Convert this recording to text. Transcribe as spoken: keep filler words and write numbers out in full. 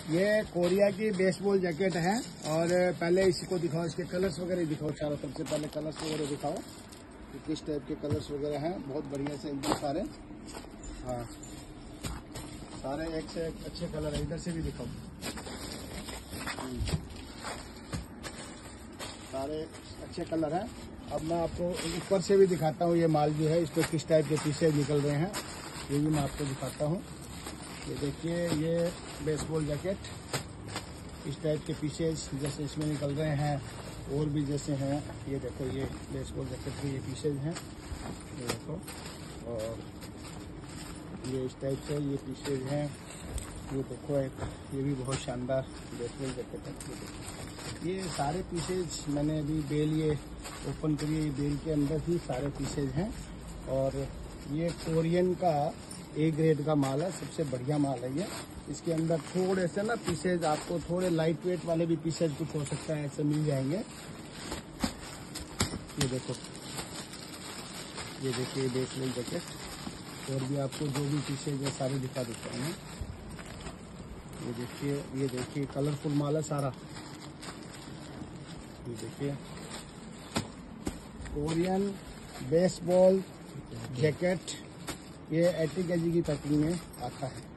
ये कोरिया की baseball jacket है। और पहले इसको दिखाओ, इसके कलर्स वगैरह दिखाओ चारों। सबसे पहले कलर्स वगैरह दिखाओ कि किस टाइप के कलर्स वगैरह हैं। बहुत बढ़िया से एकदम सारे, हाँ सारे एक से एक अच्छे कलर है। इधर से भी दिखाओ, सारे अच्छे कलर हैं। अब मैं आपको ऊपर से भी दिखाता हूँ। ये माल जो है, इस पर किस टाइप के पीसेज निकल रहे हैं ये भी मैं आपको दिखाता हूँ। ये देखिए, ये बेसबॉल जैकेट, इस टाइप के पीसेज जैसे इसमें निकल रहे हैं। और भी जैसे हैं, ये देखो, ये बेसबॉल जैकेट के ये पीसेज हैं, ये देखो। और ये इस टाइप से ये पीसेज हैं। ये देखो, एक ये भी बहुत शानदार बेसबॉल जैकेट है। ये सारे पीसेज मैंने अभी बेल ये ओपन करी, ये बेल के अंदर ही सारे पीसेज हैं। और ये कोरियन का ए ग्रेड का माल है, सबसे बढ़िया माल है ये। इसके अंदर थोड़े से ना पीसेज, आपको थोड़े लाइट वेट वाले भी पीसेज कुछ हो सकता है, ऐसे मिल जाएंगे। ये देखो, ये देखिए बेसबॉल जैकेट। और भी आपको जो भी पीसेज है सारे दिखा देता हूँ। ये देखिए, ये देखिए कलरफुल माल है सारा। ये देखिए, कोरियन बेसबॉल जैकेट, ये अस्सी केजी की पैकिंग में आता है।